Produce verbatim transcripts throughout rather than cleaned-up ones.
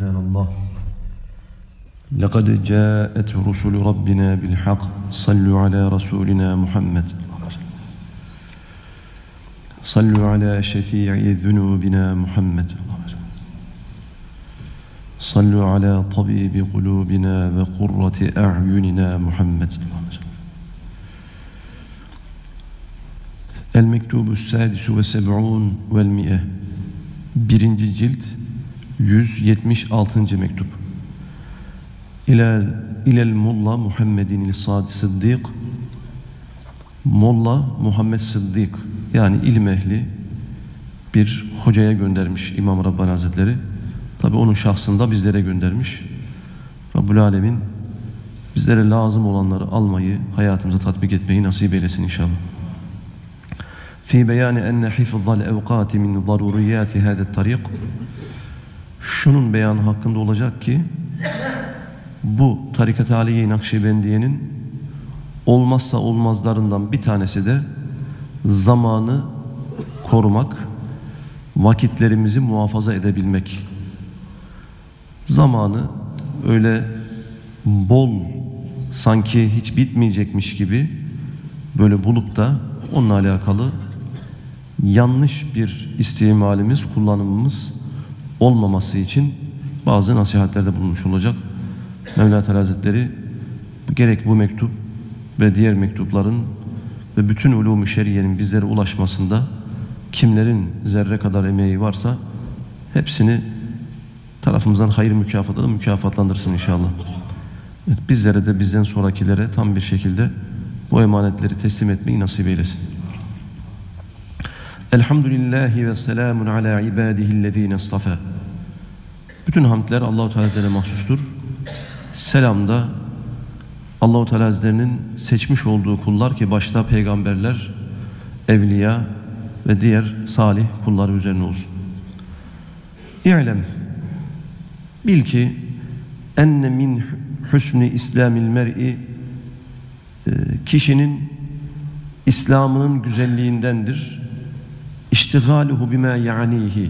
سبحان الله لقد جاءت رسل ربنا بالحق صلوا على رسولنا محمد صلوا على شفيع ذنوبنا محمد صلوا على طبيب قلوبنا وقرة أعيننا محمد المكتوب السادس والسبعون والمئة birinci cilt yüz yetmiş altıncı mektup. İlel ilel Molla Muhammedin Sadi Sıddık, Molla Muhammed Sıddık, yani ilim ehli bir hocaya göndermiş İmam Rabbani Hazretleri. Tabi onun şahsında bizlere göndermiş. Rabbul Alemin bizlere lazım olanları almayı, hayatımıza tatbik etmeyi nasip eylesin inşallah. Fi beyani enne hifzal evkati min zaruriyati hâdet tarik. Şunun beyanı hakkında olacak ki bu tarikat-ı Aliye-i Nakşibendiye'nin olmazsa olmazlarından bir tanesi de zamanı korumak, vakitlerimizi muhafaza edebilmek. Zamanı öyle bol, sanki hiç bitmeyecekmiş gibi böyle bulup da onunla alakalı yanlış bir istimalimiz, kullanımımız olmaması için bazı nasihatlerde bulunmuş olacak. Mevla Teala Hazretleri gerek bu mektup ve diğer mektupların ve bütün ulûm-u şeriyenin bizlere ulaşmasında kimlerin zerre kadar emeği varsa hepsini tarafımızdan hayır mükafatla mükafatlandırsın inşallah. Evet, bizlere de bizden sonrakilere tam bir şekilde bu emanetleri teslim etmeyi nasip eylesin. Elhamdülillahi ve selamun ala ibadihillezine istafa. Bütün hamdler Allah-u Teala Hazretlerine mahsustur. Selam da Allah-u Teala Hazretlerinin seçmiş olduğu kullar ki başta peygamberler, evliya ve diğer salih kullar üzerine olsun. İ'lem, bil ki enne min husni islamil mer'i, kişinin İslam'ının güzelliğindendir. İştigaluhu bima ya'nihi.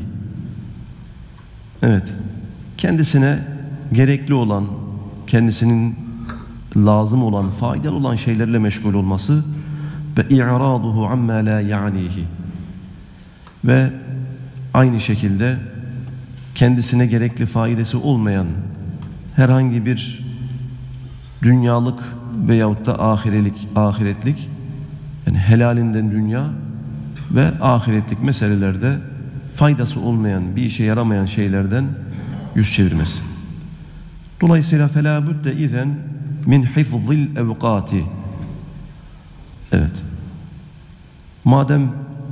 Evet, kendisine gerekli olan, kendisinin lazım olan, faydalı olan şeylerle meşgul olması ve i'raduhu amma la ya'nihi. Ve aynı şekilde kendisine gerekli faydası olmayan herhangi bir dünyalık veyahut da ahirelik, ahiretlik, yani helalinden dünya ve ahiretlik meselelerde faydası olmayan, bir işe yaramayan şeylerden yüz çevirmesi. Dolayısıyla فَلَا بُدَّ اِذَنْ مِنْ حِفْظِ الْاَوْقَاتِ. Evet. Madem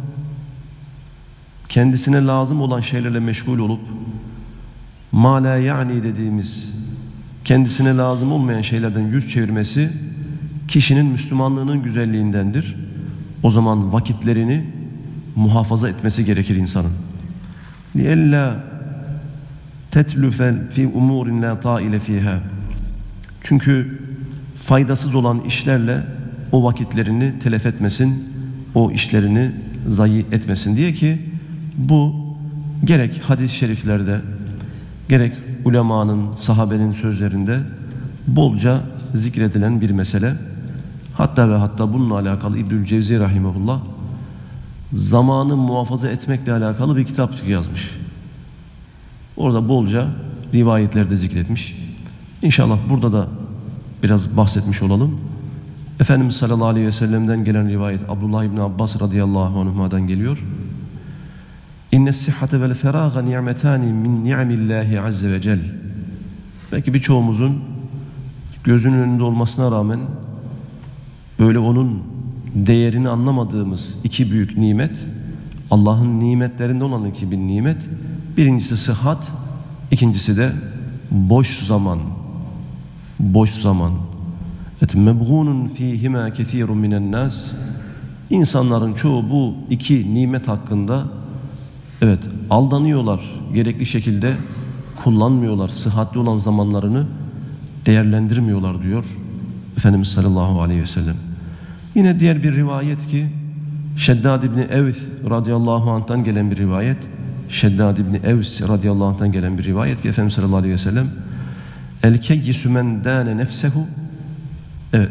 kendisine lazım olan şeylerle meşgul olup مَا لَا yani dediğimiz kendisine lazım olmayan şeylerden yüz çevirmesi kişinin Müslümanlığının güzelliğindendir. O zaman vakitlerini muhafaza etmesi gerekir insanın. لِأَلَّا تَتْلُفَ فِي اُمُورٍ لَا طَائِلَ فِيهَا. Çünkü faydasız olan işlerle o vakitlerini telef etmesin, o işlerini zayi etmesin diye ki bu gerek hadis-i şeriflerde, gerek ulemanın, sahabenin sözlerinde bolca zikredilen bir mesele. Hatta ve hatta bununla alakalı İbnül Cevzi rahimehullah zamanı muhafaza etmekle alakalı bir kitap yazmış. Orada bolca rivayetlerde zikretmiş. İnşallah burada da biraz bahsetmiş olalım. Efendimiz sallallahu aleyhi ve sellem'den gelen rivayet Abdullah İbni Abbas radıyallahu anhuma'dan geliyor. İnne sihhate vel feraga ni'metani min ni'amillahi azze ve cel. Belki birçoğumuzun gözünün önünde olmasına rağmen böyle onun değerini anlamadığımız iki büyük nimet, Allah'ın nimetlerinde olan iki bir nimet. Birincisi sıhhat, ikincisi de boş zaman. Boş zaman. Et mebğunun fîhimâ kethîrun minen nâs. İnsanların çoğu bu iki nimet hakkında evet aldanıyorlar. Gerekli şekilde kullanmıyorlar. Sıhhatli olan zamanlarını değerlendirmiyorlar diyor Efendimiz sallallahu aleyhi ve sellem. Yine diğer bir rivayet ki Şeddad İbni Evs radıyallahu anh'tan gelen bir rivayet. Şeddad İbni Evs radıyallahu anh'tan gelen bir rivayet ki Efendimiz sallallahu aleyhi ve sellem el keyyisü men dâne nefsehu, evet,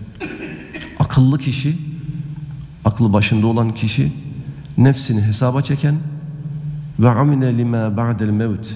akıllı kişi, aklı başında olan kişi, nefsini hesaba çeken ve amile lima ba'del mevt,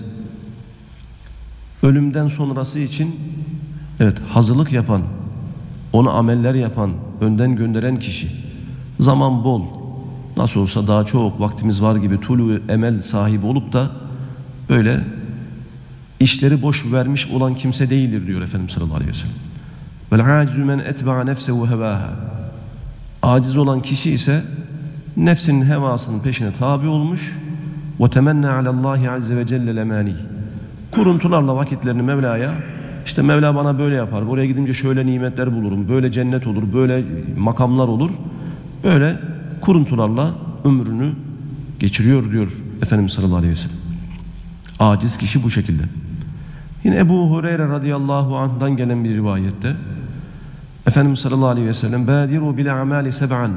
ölümden sonrası için evet hazırlık yapan, ona ameller yapan, önden gönderen kişi, zaman bol, nasıl olsa daha çok vaktimiz var gibi tulu emel sahibi olup da böyle işleri boş vermiş olan kimse değildir diyor Efendimiz sallallahu aleyhi ve sellem. Vel acizu men etba'a nefsehu hevaha, aciz olan kişi ise nefsinin hevasının peşine tabi olmuş ve temenna alallahi azze ve celle lemani, kuruntularla vakitlerini Mevla'ya, işte Mevla bana böyle yapar, oraya gidince şöyle nimetler bulurum, böyle cennet olur, böyle makamlar olur, böyle kuruntularla ömrünü geçiriyor diyor Efendimiz sallallahu aleyhi ve sellem. Aciz kişi bu şekilde. Yine Ebu Hureyre radıyallahu anh'dan gelen bir rivayette Efendimiz sallallahu aleyhi ve sellem bâdiru bil a'mâli seb'an,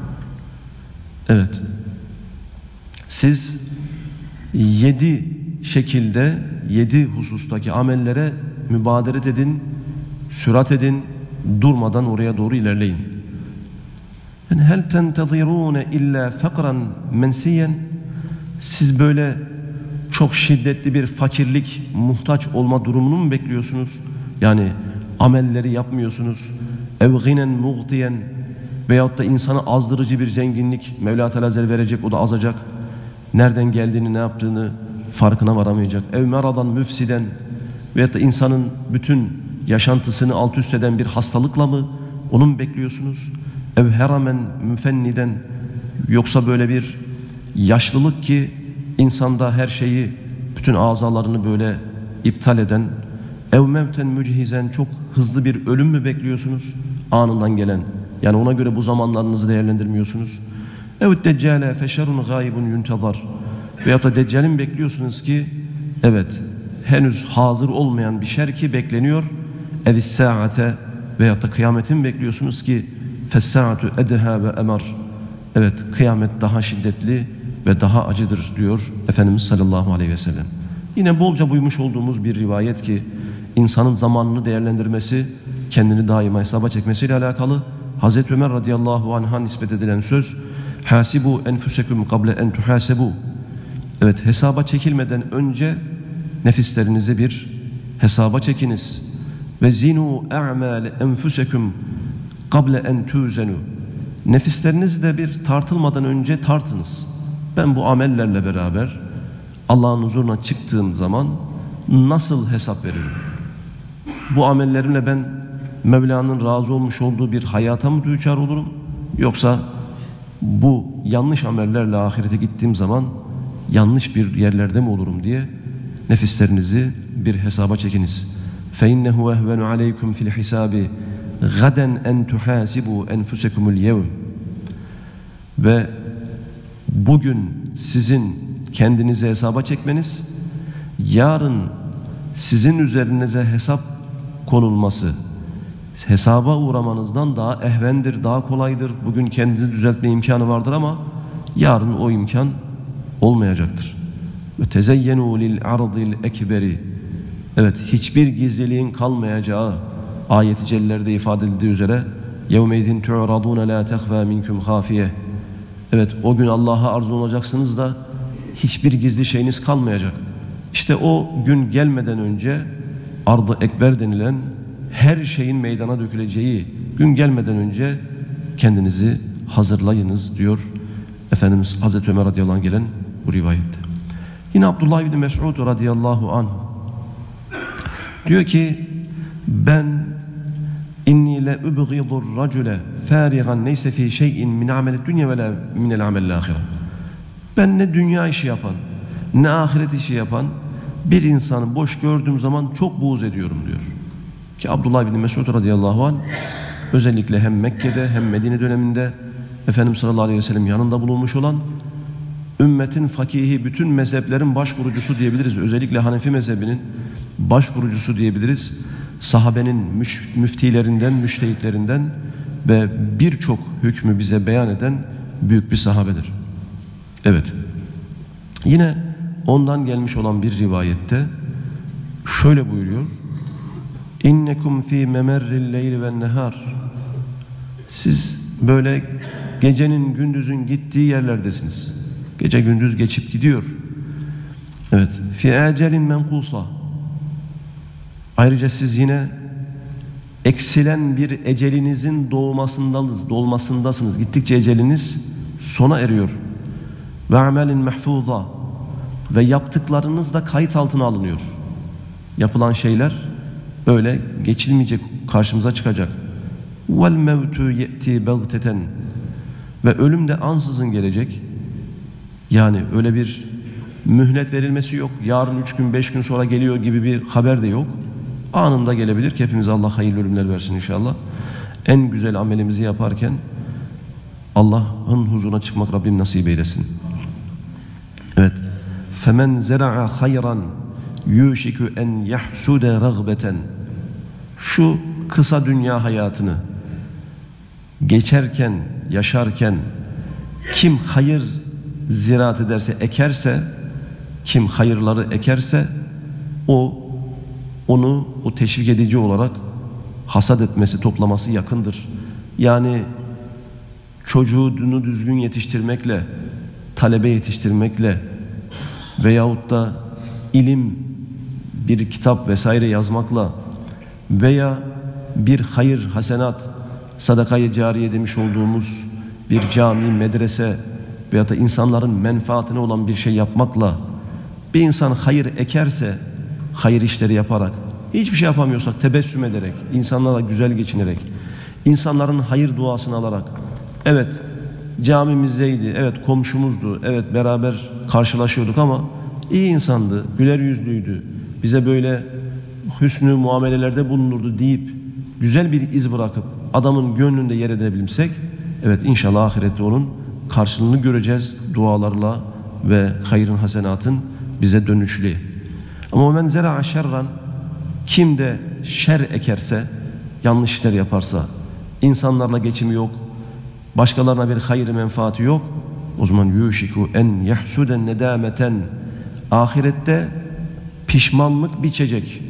evet, siz yedi şekilde, yedi husustaki amellere mübaderet edin, sürat edin, durmadan oraya doğru ilerleyin. Yani hel tentezirûne illa fakran mensiyen, siz böyle çok şiddetli bir fakirlik, muhtaç olma durumunu mu bekliyorsunuz? Yani amelleri yapmıyorsunuz. Ev ginen muğtiyen, veyahut da insana azdırıcı bir zenginlik Mevla Teala Hazretleri verecek, o da azacak. Nereden geldiğini, ne yaptığını farkına varamayacak. Ev meradan müfsiden, veyahut da insanın bütün yaşantısını alt üst eden bir hastalıkla mı onu mu bekliyorsunuz? Ev heramen müfenniden, yoksa böyle bir yaşlılık ki insanda her şeyi, bütün azalarını böyle iptal eden, ev mevten mücihizen, çok hızlı bir ölüm mü bekliyorsunuz? Anından gelen, yani ona göre bu zamanlarınızı değerlendirmiyorsunuz. Evet, deccale feşerun gaibun yuntazar, veyahut da deccalin bekliyorsunuz ki evet, henüz hazır olmayan bir şer ki bekleniyor. Evis saate, veyahut da kıyametin bekliyorsunuz ki fessaatu edha ve emar, evet, kıyamet daha şiddetli ve daha acıdır diyor Efendimiz sallallahu aleyhi ve sellem. Yine bolca buymuş olduğumuz bir rivayet ki insanın zamanını değerlendirmesi, kendini daima hesaba çekmesiyle alakalı. Hazreti Ömer radıyallahu anh'a nispet edilen söz, hasibu enfusekum kable en tuhasebu, evet, hesaba çekilmeden önce nefislerinizi bir hesaba çekiniz. Ve zinu a'male enfusekum kable en tuzenu, nefislerinizi de bir tartılmadan önce tartınız. Ben bu amellerle beraber Allah'ın huzuruna çıktığım zaman nasıl hesap veririm? Bu amellerimle ben Mevla'nın razı olmuş olduğu bir hayata mı düçar olurum? Yoksa bu yanlış amellerle ahirete gittiğim zaman yanlış bir yerlerde mi olurum diye nefislerinizi bir hesaba çekiniz. فَاِنَّهُ اَهْوَنُ عَلَيْكُمْ فِي الْحِسَابِ غَدًا اَنْ تُحَاسِبُوا اَنْفُسَكُمُ الْيَوْمِ, ve bugün sizin kendinizi hesaba çekmeniz, yarın sizin üzerinize hesap konulması, hesaba uğramanızdan daha ehvendir, daha kolaydır. Bugün kendinizi düzeltme imkanı vardır ama yarın o imkan olmayacaktır. Ve tezeyyenu lil ardil ekberi, evet, hiçbir gizliliğin kalmayacağı ayet-i cellelerde ifade edildiği üzere yevmeydin tu'radun la tehfa minkum hafiye, evet, o gün Allah'a arz olacaksınız da hiçbir gizli şeyiniz kalmayacak. İşte o gün gelmeden önce ard-ı ekber denilen her şeyin meydana döküleceği gün gelmeden önce kendinizi hazırlayınız diyor Efendimiz Hazreti Ömer radıyallahu anh gelen bu rivayette. Yine Abdullah ibn Mes'ud radıyallahu anh diyor ki ben inni le ubghidur racule farigan neyse fi şey'in min amelid dunya ve la min el amelil ahire, ben ne dünya işi yapan ne ahiret işi yapan bir insanı boş gördüğüm zaman çok buğz ediyorum diyor. Ki Abdullah bin Mes'ud radıyallahu anh özellikle hem Mekke'de hem Medine döneminde Efendimiz sallallahu aleyhi ve sellem yanında bulunmuş olan, ümmetin fakihi, bütün mezheplerin başkurucusu diyebiliriz. Özellikle Hanefi mezhebinin başkurucusu diyebiliriz. Sahabenin müftilerinden, müştehitlerinden ve birçok hükmü bize beyan eden büyük bir sahabedir. Evet. Yine ondan gelmiş olan bir rivayette şöyle buyuruyor: İnnekum fi memerril leyli ven nehar. Siz böyle gecenin gündüzün gittiği yerlerdesiniz. Gece gündüz geçip gidiyor. Evet. Fi ecelin menkusa. Ayrıca siz yine eksilen bir ecelinizin doğmasındasınız, dolmasındasınız. Gittikçe eceliniz sona eriyor. Ve amelin mahfuza. Ve yaptıklarınız da kayıt altına alınıyor. Yapılan şeyler öyle geçilmeyecek, karşımıza çıkacak. Vel mevtu ye'ti bagteten. Ve ölüm de ansızın gelecek. Yani öyle bir mühlet verilmesi yok. Yarın üç gün, beş gün sonra geliyor gibi bir haber de yok. Anında gelebilir ki hepimize Allah hayırlı ölümler versin inşallah. En güzel amelimizi yaparken Allah'ın huzuruna çıkmak Rabbim nasip eylesin. Evet. Femen zera'a hayran yuşiku en yahsude ragbeten. Şu kısa dünya hayatını geçerken, yaşarken kim hayır ziraat ederse, ekerse, kim hayırları ekerse o onu o teşvik edici olarak hasat etmesi, toplaması yakındır. Yani çocuğunu düzgün yetiştirmekle, talebe yetiştirmekle veyahut da ilim, bir kitap vesaire yazmakla veya bir hayır, hasenat, sadakayı cariye demiş olduğumuz bir cami, medrese veyahut da insanların menfaatine olan bir şey yapmakla bir insan hayır ekerse, hayır işleri yaparak, hiçbir şey yapamıyorsak tebessüm ederek, insanlarla güzel geçinerek, insanların hayır duasını alarak, evet camimizdeydi, evet komşumuzdu, evet beraber karşılaşıyorduk ama iyi insandı, güler yüzlüydü, bize böyle hüsnü muamelelerde bulunurdu deyip güzel bir iz bırakıp adamın gönlünde yer edebilsek, evet inşallah ahirette onun karşılığını göreceğiz dualarla ve hayrın, hasenatın bize dönüşlü. Ama men zera'a şerran, kim de şer ekerse, yanlış işler yaparsa, insanlarla geçimi yok, başkalarına bir hayır menfaati yok, o zaman yuşiku en yahsuden nedameten, ahirette pişmanlık biçecek.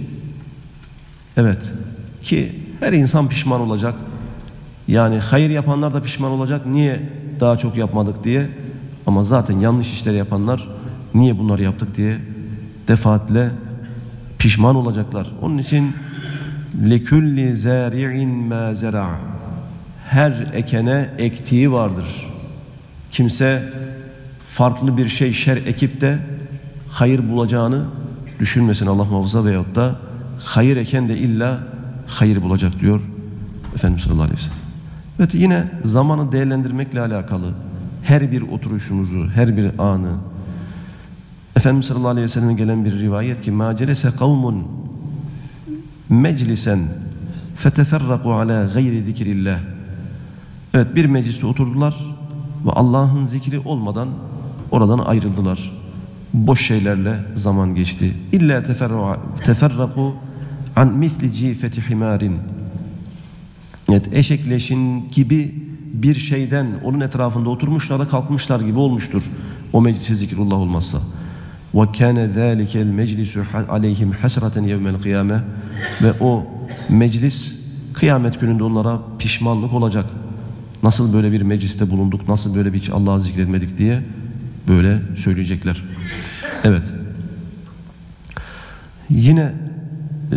Evet, ki her insan pişman olacak. Yani hayır yapanlar da pişman olacak. Niye daha çok yapmadık diye. Ama zaten yanlış işleri yapanlar niye bunları yaptık diye defaatle pişman olacaklar. Onun için lekulli zari'in ma zera. Her ekene ektiği vardır. Kimse farklı bir şey şer ekip de hayır bulacağını düşünmesin Allah muhafaza, veyahut da hayır eken de illa hayır bulacak diyor Efendimiz sallallahu aleyhi ve sellem. Evet, yine zamanı değerlendirmekle alakalı her bir oturuşumuzu, her bir anı, Efendimiz sallallahu aleyhi ve sellem'e gelen bir rivayet ki مَا جَلَسَ قَوْمٌ مَجْلِسًا فَتَفَرَّقُوا عَلَى غَيْرِ ذِكْرِ اللّٰهِ. Evet, bir mecliste oturdular ve Allah'ın zikri olmadan oradan ayrıldılar. Boş şeylerle zaman geçti. İlla teferraku an misli cifeti himarin. Evet, eşekleşin gibi bir şeyden onun etrafında oturmuşlar da kalkmışlar gibi olmuştur o meclise zikrullah olmazsa. Ve kana zalikel meclisu aleyhim hasreten yevmel kıyame. Ve o meclis kıyamet gününde onlara pişmanlık olacak. Nasıl böyle bir mecliste bulunduk, nasıl böyle bir hiç Allah'ı zikretmedik diye böyle söyleyecekler. Evet. Yine e,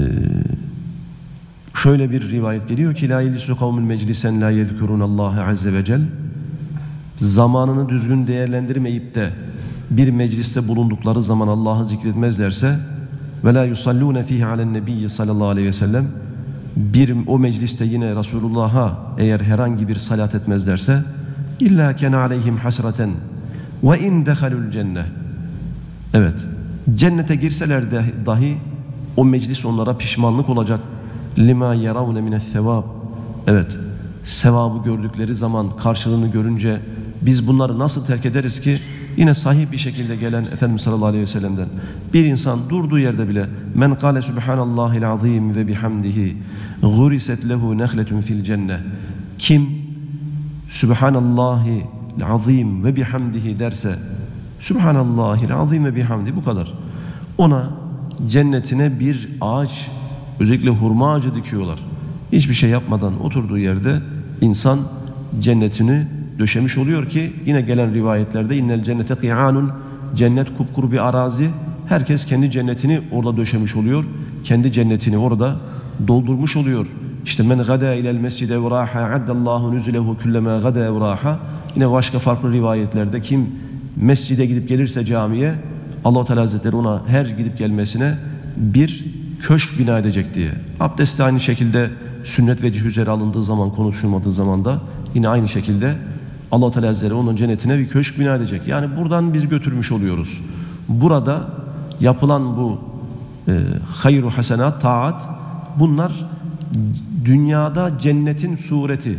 şöyle bir rivayet geliyor ki la yelisu kavmun meclisen la yezkurunallaha azze ve cel. Zamanını düzgün değerlendirmeyip de bir mecliste bulundukları zaman Allah'ı zikretmezlerse ve la yusallune fihi alen nebiyyi sallallahu aleyhi ve sellem, bir o mecliste yine Resulullah'a eğer herhangi bir salat etmezlerse illa kana aleyhim hasraten ve in dehalul cenneh. Evet, cennete girseler de dahi o meclis onlara pişmanlık olacak. Lima yaravne mine's sevab. Evet, sevabı gördükleri zaman, karşılığını görünce biz bunları nasıl terk ederiz ki? Yine sahih bir şekilde gelen Efendimiz sallallahu aleyhi ve sellem'den bir insan durduğu yerde bile men kâle subhanallahil azim ve bihamdihi guriset lehu nehletun fil cenneh. Kim subhanallahil azim ve bihamdihi derse, Sübhanallahil azim ve bihamdi, bu kadar. Ona cennetine bir ağaç, özellikle hurma ağacı dikiyorlar. Hiçbir şey yapmadan oturduğu yerde insan cennetini döşemiş oluyor ki yine gelen rivayetlerde innel cennete kı'anun, cennet kupkuru bir arazi. Herkes kendi cennetini orada döşemiş oluyor. Kendi cennetini orada doldurmuş oluyor. İşte men gada ilel mescide evraha addallahu nuzulehu kullama gada evraha. Yine başka farklı rivayetlerde kim mescide gidip gelirse camiye, Allah-u Teala Hazretleri ona her gidip gelmesine bir köşk bina edecek diye. Abdest de aynı şekilde sünnet vecihi üzere alındığı zaman, konuşulmadığı zaman da yine aynı şekilde Allah-u Teala Hazretleri onun cennetine bir köşk bina edecek. Yani buradan biz götürmüş oluyoruz. Burada yapılan bu e, hayru hasenat, taat, bunlar dünyada cennetin sureti.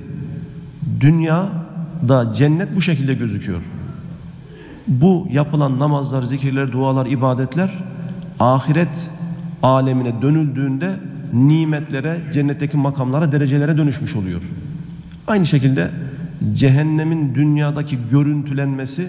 Dünyada cennet bu şekilde gözüküyor. Bu yapılan namazlar, zikirler, dualar, ibadetler ahiret alemine dönüldüğünde nimetlere, cennetteki makamlara, derecelere dönüşmüş oluyor. Aynı şekilde cehennemin dünyadaki görüntülenmesi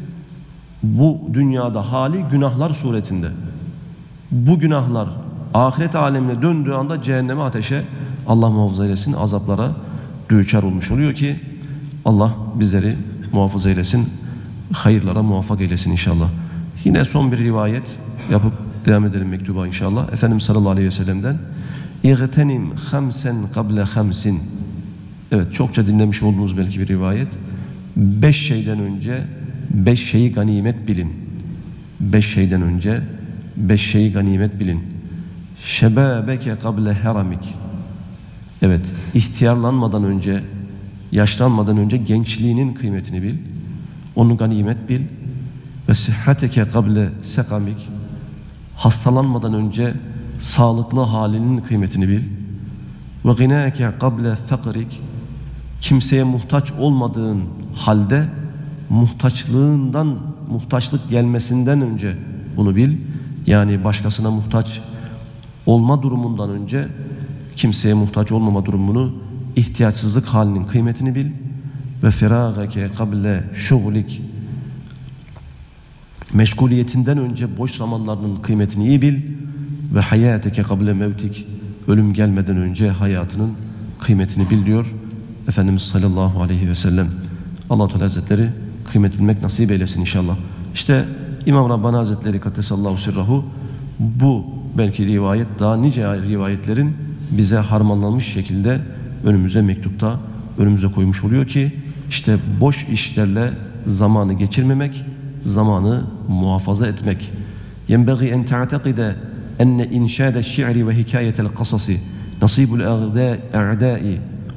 bu dünyada hali günahlar suretinde. Bu günahlar ahiret alemine döndüğü anda cehenneme, ateşe, Allah muhafaza eylesin, azaplara düçar olmuş oluyor ki Allah bizleri muhafaza eylesin, hayırlara muvaffak eylesin inşallah. Yine son bir rivayet yapıp devam edelim mektuba inşallah. Efendimiz sallallahu aleyhi ve sellem'den İğtenim hamsen kable hamsin. Evet, çokça dinlemiş olduğunuz belki bir rivayet. Beş şeyden önce beş şeyi ganimet bilin. Beş şeyden önce beş şeyi ganimet bilin. Şebâbeke kable haramik. Evet, ihtiyarlanmadan önce, yaşlanmadan önce gençliğinin kıymetini bil. Onu ganimet bil. Ve sıhhateke kable sekamik. Hastalanmadan önce sağlıklı halinin kıymetini bil. Ve gînâke kable fakrik. Kimseye muhtaç olmadığın halde muhtaçlığından, muhtaçlık gelmesinden önce bunu bil. Yani başkasına muhtaç olma durumundan önce kimseye muhtaç olmama durumunu, ihtiyaçsızlık halinin kıymetini bil. Ve firâgake kable şuğlik. Meşguliyetinden önce boş zamanlarının kıymetini iyi bil. Ve hayâteke kable mevtik. Ölüm gelmeden önce hayatının kıymetini bil diyor Efendimiz sallallahu aleyhi ve sellem. Allah-u Teala Hazretleri kıymet bilmek nasip eylesin inşallah. İşte İmam Rabbani Hazretleri Kaddesallahu sirrahu bu belki rivayet, daha nice rivayetlerin bize harmanlanmış şekilde önümüze mektupta önümüze koymuş oluyor ki işte boş işlerle zamanı geçirmemek, zamanı muhafaza etmek. Yenbeği en ta'tekide enne inşâde şi'ri ve hikâyetel kasası nasibul a'dâi.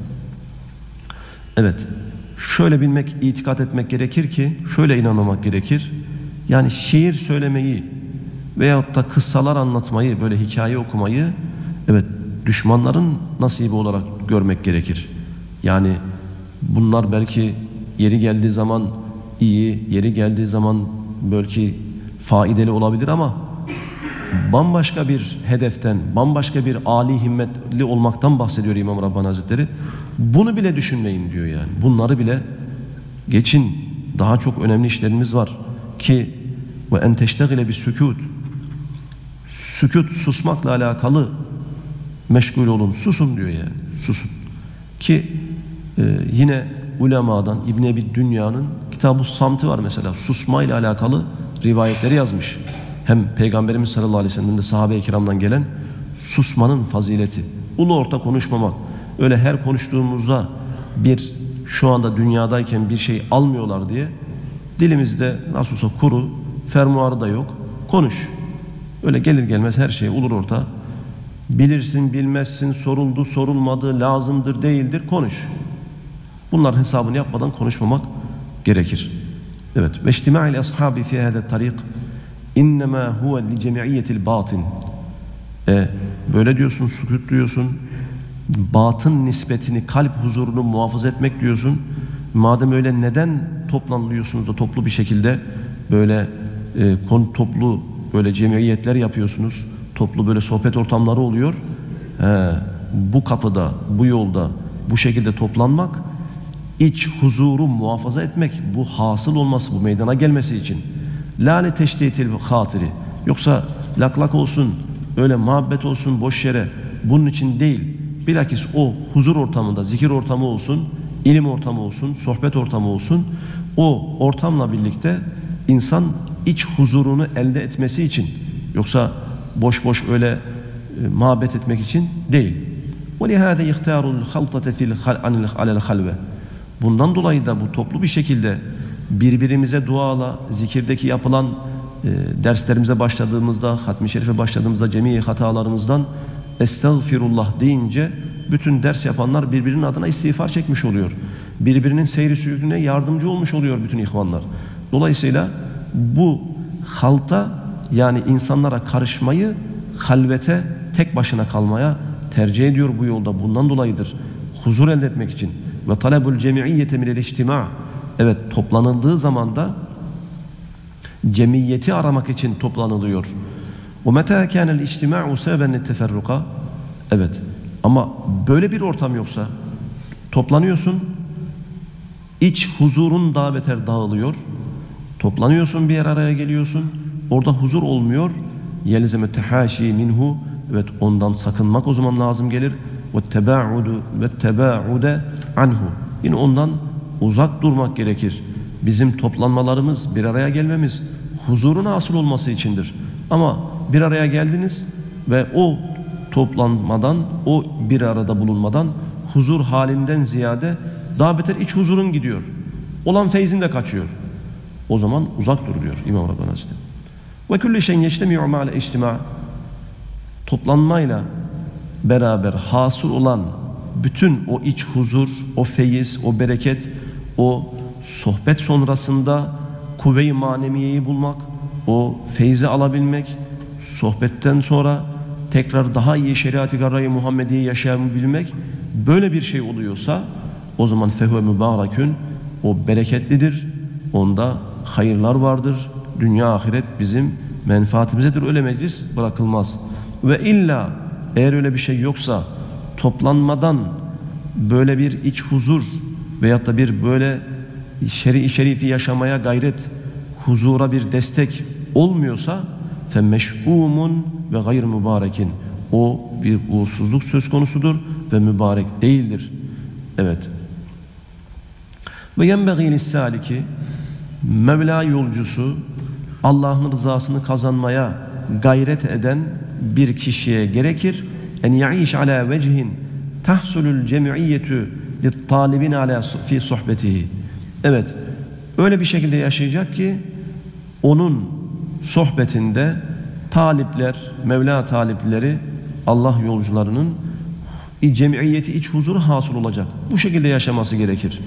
Evet, şöyle bilmek, itikat etmek gerekir ki, şöyle inanmak gerekir. Yani şiir söylemeyi veyahut da kıssalar anlatmayı, böyle hikaye okumayı, evet, düşmanların nasibi olarak görmek gerekir. Yani bunlar belki yeri geldiği zaman iyi, yeri geldiği zaman belki faydalı olabilir ama bambaşka bir hedeften, bambaşka bir âli himmetli olmaktan bahsediyor İmam Rabbani Hazretleri. Bunu bile düşünmeyin diyor yani. Bunları bile geçin. Daha çok önemli işlerimiz var ki ve en teştegile bir sükût. Sükût, susmakla alakalı meşgul olun. Susun diyor yani. Susun. Ki e, yine ulemadan İbn Ebi Dünya'nın Kitab-ı Samtı var mesela. Susmayla alakalı rivayetleri yazmış. Hem Peygamberimiz sallallahu aleyhi ve sellem'den de sahabe-i kiramdan gelen susmanın fazileti. Ulu orta konuşmamak. Öyle her konuştuğumuzda bir şu anda dünyadayken bir şey almıyorlar diye dilimizde nasıl olsa kuru, fermuarı da yok. Konuş. Öyle gelir gelmez her şey olur orta. Bilirsin, bilmezsin, soruldu, sorulmadı, lazımdır, değildir. Konuş. Bunların hesabını yapmadan konuşmamak gerekir. Evet. Ve içtima'il ashabi fi hâzâ tarik İnnemâ huve li cem'iyetil batin. E, böyle diyorsun, sükût diyorsun, batın nispetini, kalp huzurunu muhafaza etmek diyorsun. Madem öyle neden toplanıyorsunuz da toplu bir şekilde böyle e, konu toplu böyle cemiyetler yapıyorsunuz, toplu böyle sohbet ortamları oluyor. He, bu kapıda, bu yolda, bu şekilde toplanmak, iç huzuru muhafaza etmek, bu hasıl olması, bu meydana gelmesi için. La li teştitil hatiri. Yoksa lak lak olsun, öyle muhabbet olsun boş yere, bunun için değil. Bilakis o huzur ortamında, zikir ortamı olsun, ilim ortamı olsun, sohbet ortamı olsun. O ortamla birlikte insan iç huzurunu elde etmesi için, yoksa boş boş öyle e, muhabbet etmek için değil. وَلِهَذَا يَخْتَارُ الْخَلْطَةَ فِي عَلَى الْخَلْوَةِ. Bundan dolayı da bu toplu bir şekilde birbirimize duala, zikirdeki yapılan e, derslerimize başladığımızda, hatmi şerife başladığımızda cemi hatalarımızdan estağfirullah deyince bütün ders yapanlar birbirinin adına istiğfar çekmiş oluyor. Birbirinin seyri sülüküne yardımcı olmuş oluyor bütün ihvanlar. Dolayısıyla bu halta, yani insanlara karışmayı halvete, tek başına kalmaya tercih ediyor bu yolda. Bundan dolayıdır. Huzur elde etmek için. Ve talebul cemiyyete minel içtima. Evet, toplanıldığı zaman da cemiyeti aramak için toplanılıyor. O meta kânel içtima'u sebeben teferruka. Evet. Ama böyle bir ortam yoksa toplanıyorsun, iç huzurun daha beter dağılıyor. Toplanıyorsun, bir yer araya geliyorsun, orada huzur olmuyor. Yelzeme tehaşi minhu. Evet, ondan sakınmak o zaman lazım gelir. Ve tebaudu ve tebaude anhu. Yine ondan uzak durmak gerekir. Bizim toplanmalarımız, bir araya gelmemiz huzurun asıl olması içindir. Ama bir araya geldiniz ve o toplanmadan, o bir arada bulunmadan huzur halinden ziyade daha beter iç huzurun gidiyor. Olan feyzin de kaçıyor. O zaman uzak dur diyor İmam Rabbani Hazretleri. Ve kulli şeyin yeştemi'u ma'ale içtima. Toplanmayla beraber hasıl olan bütün o iç huzur, o feyiz, o bereket, o sohbet sonrasında kuvve-i maneviyeyi bulmak, o feyzi alabilmek, sohbetten sonra tekrar daha iyi şeriat-ı garra-i Muhammediye yaşayabilmek, böyle bir şey oluyorsa o zaman fehuve mübarekün, o bereketlidir, onda hayırlar vardır, dünya ahiret bizim menfaatimizedir, öyle meclis bırakılmaz. Ve illa eğer öyle bir şey yoksa, toplanmadan böyle bir iç huzur veyahut da bir böyle şer'i şerifi yaşamaya gayret, huzura bir destek olmuyorsa فَمَشْءُومٌ ve gayr mübarekin, o bir uğursuzluk söz konusudur ve mübarek değildir. Evet. Ve yenbeğî lissaliki, Mevla yolcusu, Allah'ın rızasını kazanmaya gayret eden bir kişiye gerekir en ya'iş ala vecihin tahsulul cemiyetü littalibin ala fi sohbetihi. Evet, öyle bir şekilde yaşayacak ki onun sohbetinde talipler, Mevla talipleri, Allah yolcularının cemiyeti, iç huzuru hasıl olacak. Bu şekilde yaşaması gerekir.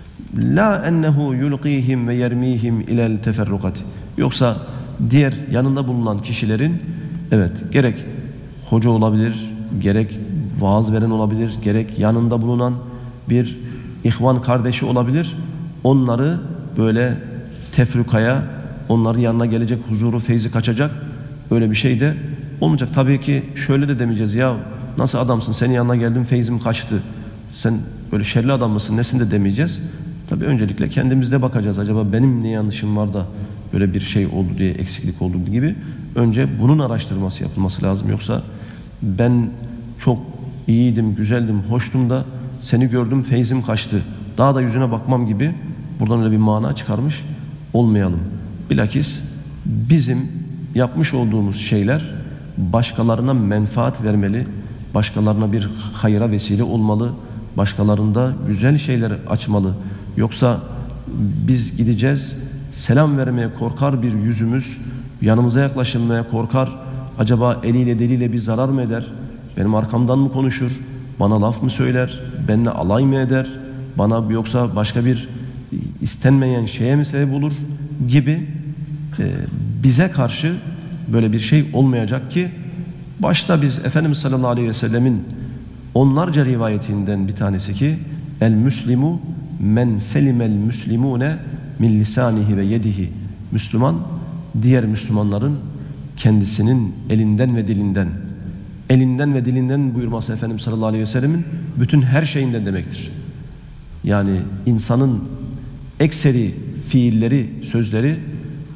La ennehu yulqihim ve yermihim ilel teferrukat. Yoksa diğer yanında bulunan kişilerin, evet, gerek hoca olabilir, gerek vaaz veren olabilir, gerek yanında bulunan bir ihvan kardeşi olabilir. Onları böyle tefrikaya, onların yanına gelecek, huzuru, feyzi kaçacak, öyle bir şey de olmayacak. Tabii ki şöyle de demeyeceğiz, ya nasıl adamsın, senin yanına geldim feyzim kaçtı, sen böyle şerli adam mısın, nesin de demeyeceğiz. Tabii öncelikle kendimizde bakacağız, acaba benim ne yanlışım var da böyle bir şey oldu diye, eksiklik oldu gibi. Önce bunun araştırması yapılması lazım. Yoksa ben çok iyiydim, güzeldim, hoştum da seni gördüm feyzim kaçtı, daha da yüzüne bakmam gibi buradan öyle bir mana çıkarmış olmayalım. Bilakis bizim yapmış olduğumuz şeyler başkalarına menfaat vermeli, başkalarına bir hayra vesile olmalı, başkalarında güzel şeyler açmalı. Yoksa biz gideceğiz, selam vermeye korkar bir yüzümüz, yanımıza yaklaşılmaya korkar, acaba eliyle deliyle bir zarar mı eder, benim arkamdan mı konuşur, bana laf mı söyler, benimle alay mı eder, bana yoksa başka bir istenmeyen şeye mi sebep olur gibi e, bize karşı böyle bir şey olmayacak ki başta biz Efendimiz sallallahu aleyhi ve sellemin onlarca rivayetinden bir tanesi ki el müslimu men selimel müslimune min lisanihi ve yedihi, Müslüman diğer Müslümanların kendisinin elinden ve dilinden, elinden ve dilinden buyurması Efendimiz sallallahu aleyhi ve sellemin bütün her şeyinden demektir. Yani insanın ekseri fiilleri, sözleri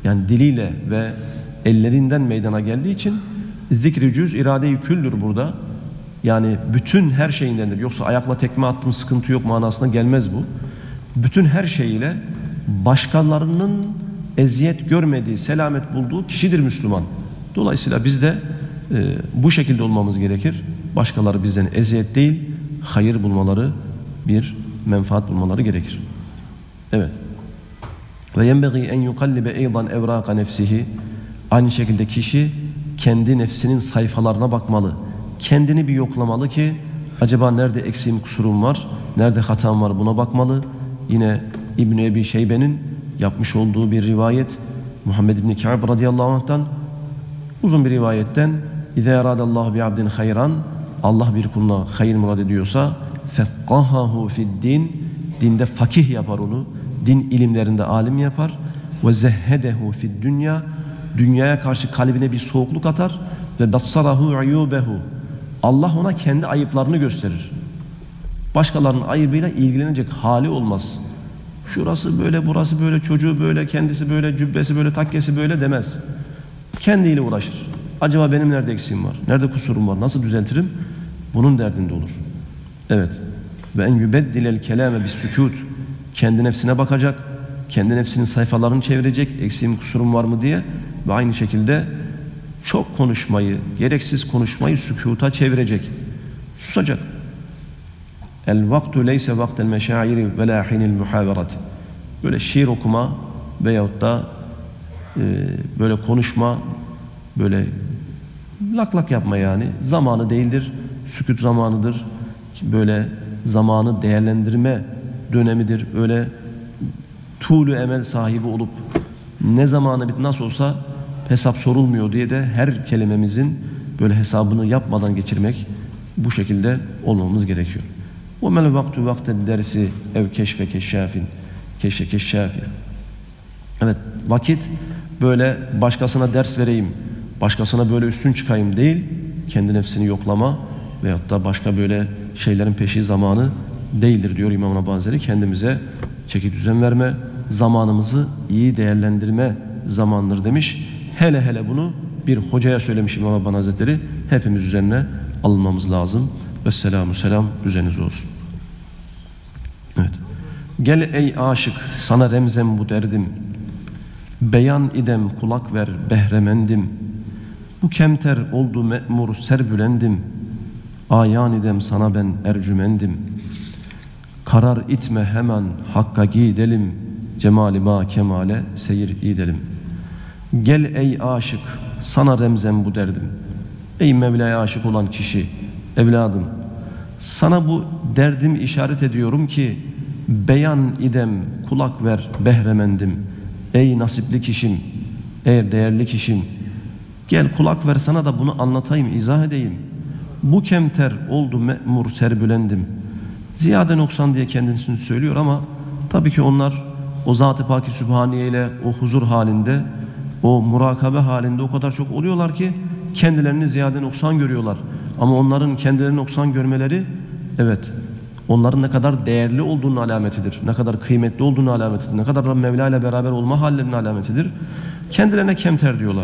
yani diliyle ve ellerinden meydana geldiği için zikri cüz irade-i küldür burada. Yani bütün her şeyindendir. Yoksa ayakla tekme attın sıkıntı yok manasına gelmez bu. Bütün her şeyiyle başkalarının eziyet görmediği, selamet bulduğu kişidir Müslüman. Dolayısıyla biz de e, bu şekilde olmamız gerekir. Başkaları bizden eziyet değil, hayır bulmaları, bir menfaat bulmaları gerekir. Evet. Ve yenbagî en yukallibe eydan evrâka nefsihi. Aynı şekilde kişi kendi nefsinin sayfalarına bakmalı. Kendini bir yoklamalı ki acaba nerede eksiğim, kusurum var, nerede hatam var buna bakmalı. Yine İbn-i Ebi Şeybe'nin yapmış olduğu bir rivayet, Muhammed İbn Ka'b radıyallahu anh'tan uzun bir rivayetten İzâ eradallâhu bi'abdin hayran, Allah bir kuluna hayır murad ediyorsa fekkahahu fi'd-din, dinde fakih yapar onu, din ilimlerinde alim yapar. Ve zehhedehu fi'd-dünya, dünyaya karşı kalbine bir soğukluk atar. Ve bassarahu uyubehu, Allah ona kendi ayıplarını gösterir. Başkalarının ayıbıyla ilgilenecek hali olmaz. Şurası böyle, burası böyle, çocuğu böyle, kendisi böyle, cübbesi böyle, takkesi böyle demez. Kendiyle uğraşır. Acaba benim nerede eksiğim var? Nerede kusurum var? Nasıl düzeltirim? Bunun derdinde olur. Evet. Ve en yubeddilel kelame bis sükût. Kendi nefsine bakacak. Kendi nefsinin sayfalarını çevirecek. Eksiğim, kusurum var mı diye. Ve aynı şekilde çok konuşmayı, gereksiz konuşmayı sükuta çevirecek. Susacak. El vaktu leyse vaktel meşairi ve la hinil muhaverat. Böyle şiir okuma veyahut da e, böyle konuşma, böyle lak lak yapma yani. Zamanı değildir. Sükut zamanıdır. Böyle zamanı değerlendirme dönemidir. Öyle tuğlu emel sahibi olup ne zamanı bit nasıl olsa hesap sorulmuyor diye de her kelimemizin böyle hesabını yapmadan geçirmek, bu şekilde olmamız gerekiyor. وَمَلْ وَقْتُ وَقْتَ dersi ev keşfe keşşafin keşfe keşşafin. Evet, vakit böyle başkasına ders vereyim, başkasına böyle üstün çıkayım değil, kendi nefsini yoklama veyahut da başka böyle şeylerin peşi zamanı değildir diyor İmam Rabbani Hazretleri. Kendimize çeki düzen verme, zamanımızı iyi değerlendirme zamandır demiş. Hele hele bunu bir hocaya söylemiş İmam Rabbani Hazretleri. Hepimiz üzerine alınmamız lazım. Vesselamu selam üzeriniz olsun. Evet. Gel ey aşık, sana remzem bu derdim. Beyan idem kulak ver behremendim. Bu kemter oldu me'mur serbülendim. Ayan idem sana ben ercümendim. Karar itme hemen hakka gidelim. Cemali ba kemale seyir gidelim. Gel ey aşık, sana remzem bu derdim. Ey Mevla'ya aşık olan kişi, evladım, sana bu derdim işaret ediyorum ki beyan idem kulak ver behremendim. Ey nasipli kişim, ey değerli kişim, gel kulak ver sana da bunu anlatayım, izah edeyim. Bu kemter oldu me'mur serbülendim. Ziyade noksan diye kendisini söylüyor ama tabii ki onlar o Zat-ı Pâk-i Sübhaniye ile o huzur halinde, o murakabe halinde o kadar çok oluyorlar ki kendilerini ziyade noksan görüyorlar. Ama onların kendilerini noksan görmeleri, evet, onların ne kadar değerli olduğunun alametidir. Ne kadar kıymetli olduğunun alametidir. Ne kadar Mevla ile beraber olma hallerinin alametidir. Kendilerine kemter diyorlar.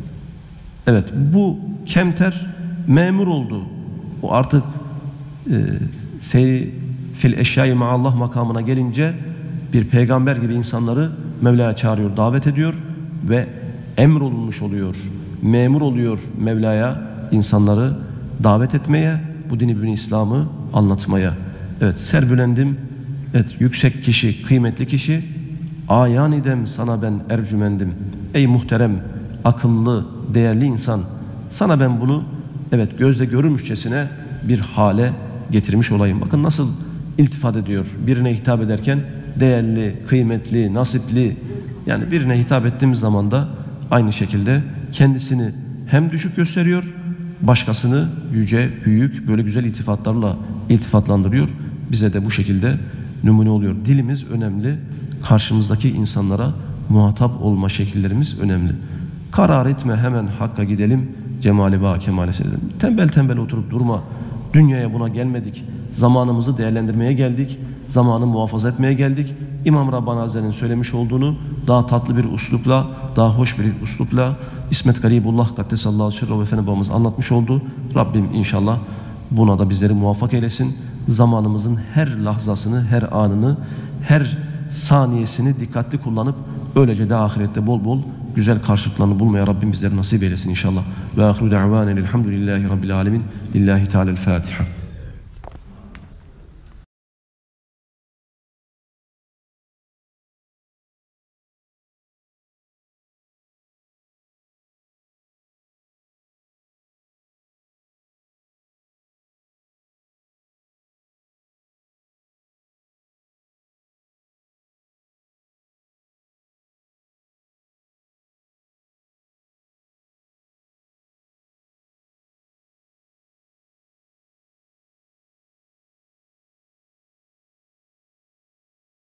Evet, bu kemter memur oldu. O artık e, seyri fil eşyayı maallah makamına gelince bir peygamber gibi insanları Mevla'ya çağırıyor, davet ediyor ve emrolunmuş oluyor. Memur oluyor Mevla'ya insanları davet etmeye, bu dini, dini İslam'ı anlatmaya. Evet, serbülendim. Evet, yüksek kişi, kıymetli kişi. Ayan idem sana ben ercümendim. Ey muhterem, akıllı, değerli insan, sana ben bunu evet gözle görülmüşçesine bir hale getirmiş olayım. Bakın nasıl iltifat ediyor. Birine hitap ederken değerli, kıymetli, nasipli, yani birine hitap ettiğimiz zaman da aynı şekilde kendisini hem düşük gösteriyor, başkasını yüce, büyük, böyle güzel iltifatlarla iltifatlandırıyor. Bize de bu şekilde numune oluyor. Dilimiz önemli. Karşımızdaki insanlara muhatap olma şekillerimiz önemli. Karar etme hemen hakka gidelim. Cemali ba kemale seyredelim. Tembel tembel oturup durma. Dünyaya buna gelmedik. zamanımızı değerlendirmeye geldik. Zamanı muhafaza etmeye geldik. İmam Rabbani Hazretleri'nin söylemiş olduğunu daha tatlı bir uslupla, daha hoş bir uslupla İsmet Garibullah Kaddesallahu Sirruhu ve Efendi babamız anlatmış oldu. Rabbim inşallah buna da bizleri muvaffak eylesin. Zamanımızın her lahzasını, her anını, her saniyesini dikkatli kullanıp öylece de ahirette bol bol güzel karşılıklarını bulmaya Rabbim bizleri nasip eylesin inşallah. Ve ahiru da'vanen elhamdülillahi rabbil alemin. Lillahi Teala'l-Fatiha.